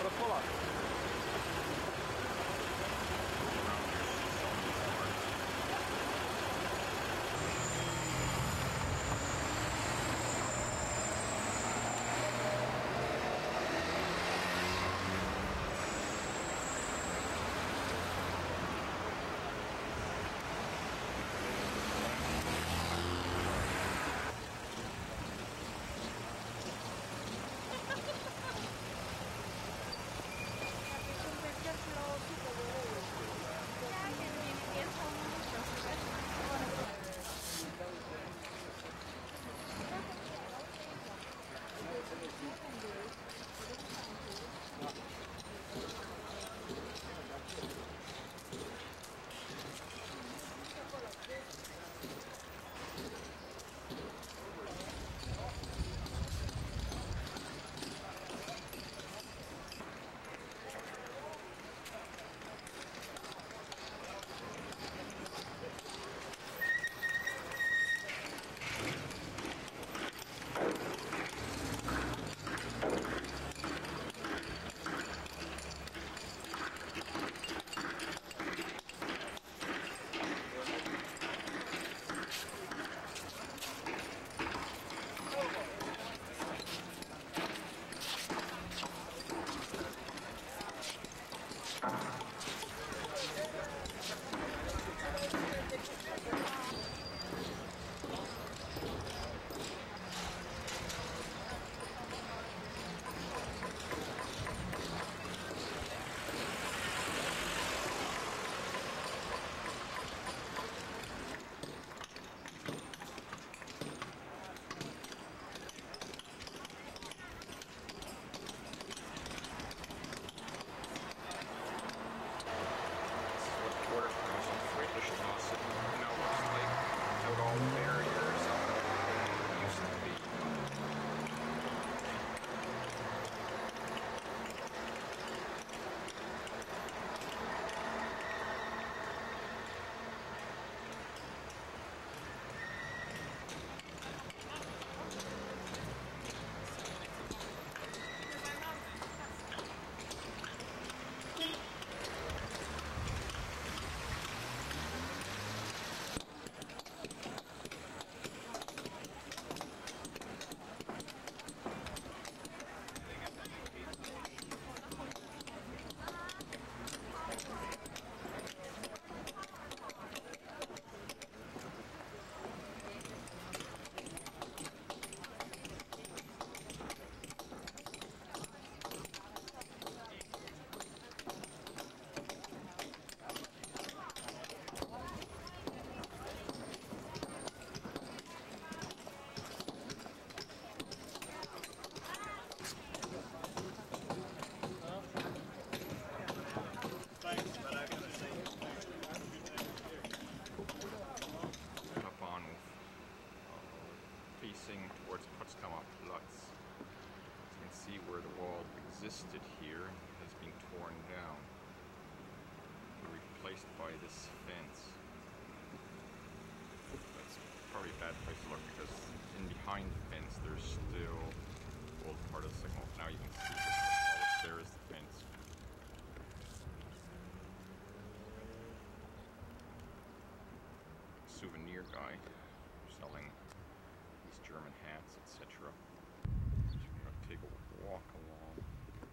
Rozpola. Facing towards Potsdamer Platz. As you can see where the wall existed here and has been torn down, replaced by this fence. That's probably a bad place to look because in behind the fence there's still the old part of the signal. Now you can see this, all that's there is the fence. Souvenir guy selling these German hats, etc. So we're going to take a walk along.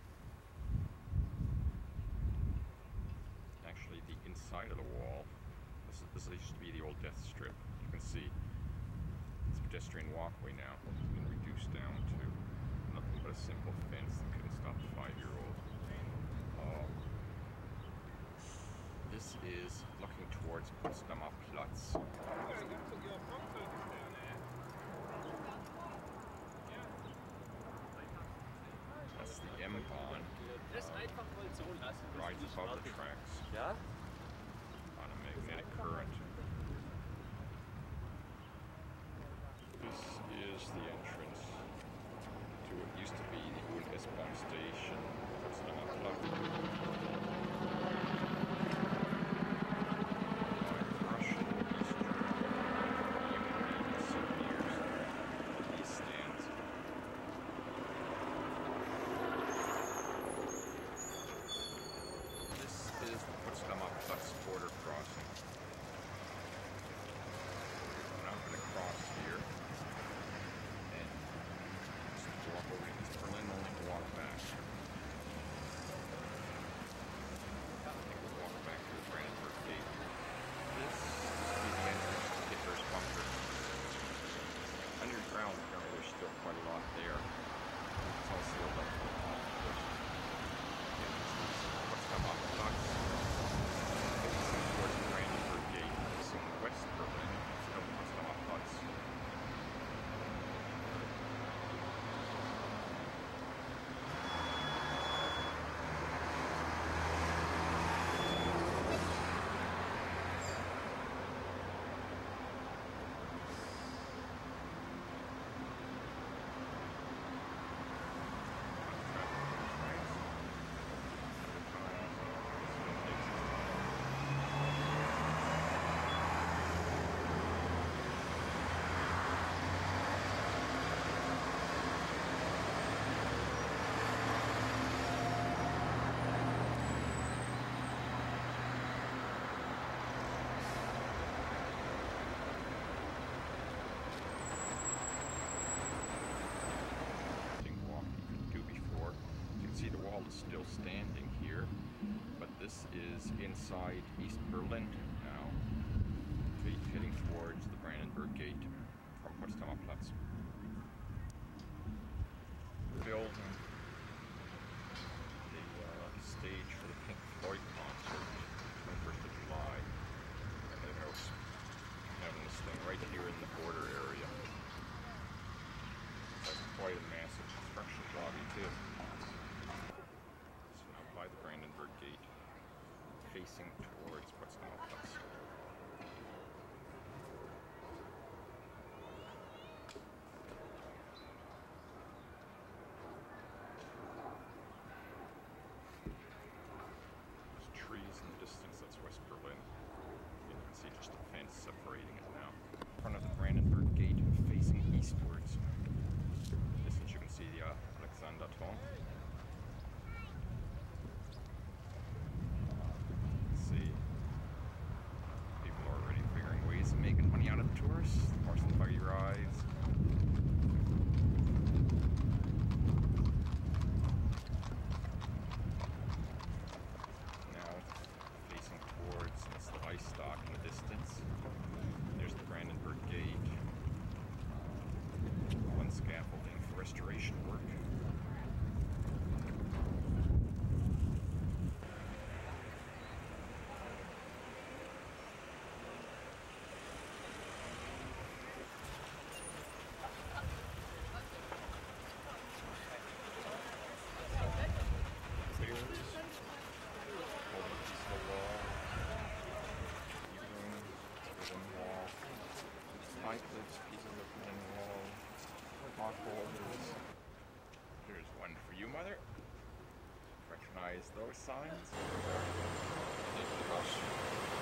Actually, the inside of the wall, this used to be the old death strip. You can see it's a pedestrian walkway now. It's been reduced down to nothing but a simple fence that couldn't stop a 5-year-old. This is looking towards Potsdamer Platz. That's the M-Bahn. Rides above the tracks on a magnetic current. This is the entrance to what used to be the old S-Bahn station, Potsdamer Platz. still standing here, but this is inside East Berlin now, heading towards the Brandenburg Gate from Potsdamer Platz. Building the stage for the Pink Floyd concert, 21st of July, and then I was having this thing right here in the border area. That's quite a massive construction lobby too. So now by the Brandenburg Gate, facing towards Potsdamer Platz. Trees in the distance, that's West Berlin. You can see just a fence separating it now. In front of the Brandenburg Gate, facing eastwards. Distance, you can see the Alexanderturm. See, people are already figuring ways of making money out of the tourists. Horse and buggy rides. Stock in the distance. There's the Brandenburg Gate. One scaffolding for restoration work. Pieces of thin wall, hot holders. Here's one for you, Mother. Recognize those signs?